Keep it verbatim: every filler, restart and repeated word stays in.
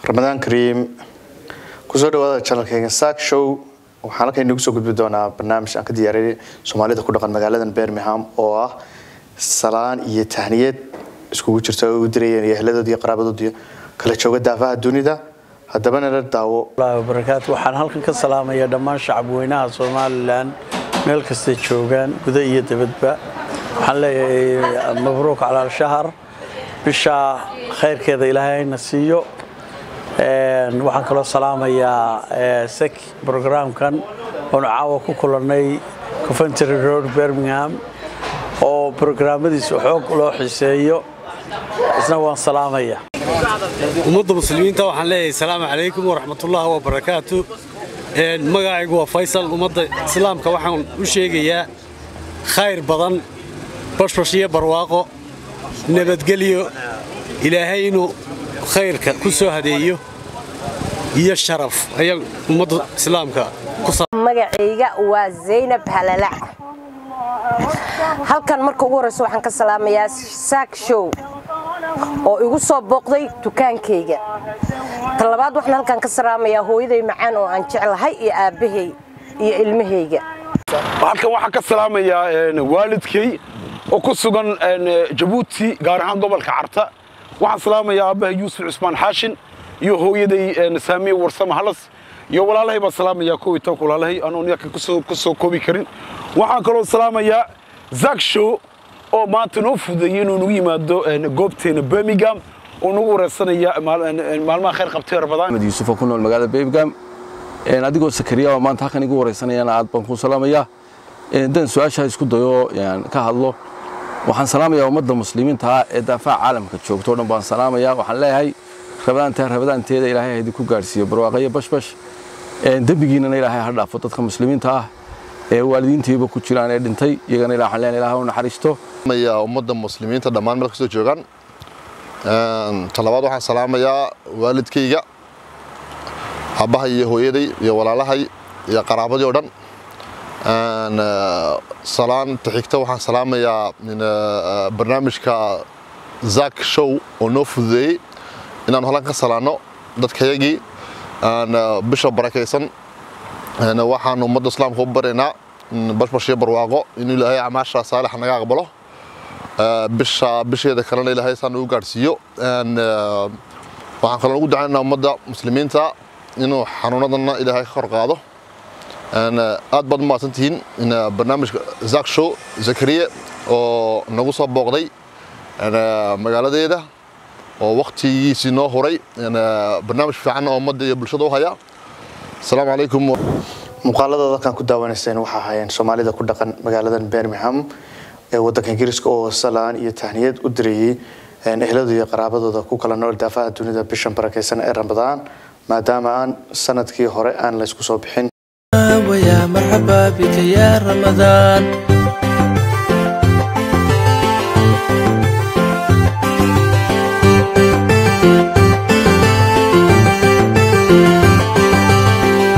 Ramadaan Kariim kusoo dhawaada channelkayga Saak Show waxaan halkan inagu soo gudbi doonaa barnaamij aan ka diyaariyay Somalida ku dhaqan magaaladan Birmingham oo ah salaan iyo tahniyad iskugu jirta oo u dirayeen ehladoodii iyo qaraabadoodii kala jooga daafaha dunida haddaba nala daawo Allahu barakaatu waxaan halkan ka salaamayaa dhammaan shacab weynaha Somaliland meel kasta joogan gudaha iyo dibadba waxaan leeyahay mabruuk ala al-shahr bisha khayrkeeda Ilaahay na siiyo een waxaan kala salaamayaa sek programkan oo caawa ku kulanay Coventry Road Birmingham oo programadiisa xoog loo xiiseeyo isna waan salaamayaa ummadda muslimiinta waxaan leeyahay salaamu calaykum wa rahmatullaahi wa barakaatu een magacaygu waa Faysal ummadda islaamka waxaan u sheegayaa khayr badan bashbashiye barwaaqo nabadgelyo ilaahay inuu khayrka ku soo hadeeyo iyo sharaf ayaa ummadda islaamka ku magacayga waa Zainab Halala halkan marka ugu horeyso waxaan ka salaamayaa Saak Show oo igu soo booqday dukaankayga talabaad waxaan halkan ka salaamayaa hooyaday macaan oo aan jeclahay iyo aabahay iyo ilmahayga halkan waxaan ka salaamayaa waalidkay oo ku sugan Djibouti gaar ahaan gobolka Carta waxaan salaamayaa aabahay Yuusuf Cusmaan Xaashin iyo hooyaday Saamiye Warsamo Halas iyo walaalahay baan salaamayaa kuwii toog walaalahay aan uuniyaka ku soo ku soo koobi karin waxaan kaloo salaamayaa Saak Show oo maanta noo fudeeyay inuu nagu yimaado goobteena Birmingham oo nagu wareysanaya maalmaha khayr qabtay Ramadaan Yuusuf ku nool magaalada Birmingham een adigoo Sakariya oo maanta halkan igu wareysanayana aad baan ku salaamayaa een dan su'aasha isku dayo yaan ka hadlo waxaan salaamayaa ummadda muslimiinta ee daafaca caalamka joogto dhan baan salaamayaa waxaan leeyahay Ramadaan taa Ramadaan teeda Ilaahay idinku gaarsiiyo barwaaqo bashbash een dambigiina Ilaahay ha dhaafo dadka muslimiinta ah ee waalidiintiiba ku jiraan ee dhintay iyagana Ilaahay leen Ilaahay u naxariisto يا أمد المسلمين تدمان ملك سجوجان طلبات واحد سلام يا والد كيجا أبها يهويدي يا ولا لهاي يا قرابة جودان سلام تحكته واحد سلام يا من برنامجكii Saak Show ونوف ذي إن أنا هلان كسلانو دت كيجي أنا بشر بركيسن أنا واحد أمد الإسلام خبرنا بس بشيء برواقه إنه لهي عماشة صالح نجا قبله bisha bisheeda kalena Ilaahay san u gaarsiiyo aan waxaan kala ugu ducaynaa ummadda muslimiinta inuu xanuunadana Ilaahay ka hor qaado aan aad baad ma santiin in barnaamijka Saak Show Zakariya oo nagu soo booqday ana magaaladeeda oo waqtigiisii noo horay ana barnaamij fiican oo ummadda iyo bulshada u haya assalaamu calaykum muuqaalada dadkan ku daawanayseen waxa hayeen Somalida ku dhaqan magaaladan Birmingham ee wadanka Ingiriiska oo salaan iyo tahniyad u dirayay ehlada iyo qaraabadooda ku kala nool daafaha dunida bishan barakeysan ee Ramadaan maadaama aan sanadkii hore aan la isku soo bixin ويا مرحبا بك يا رمضان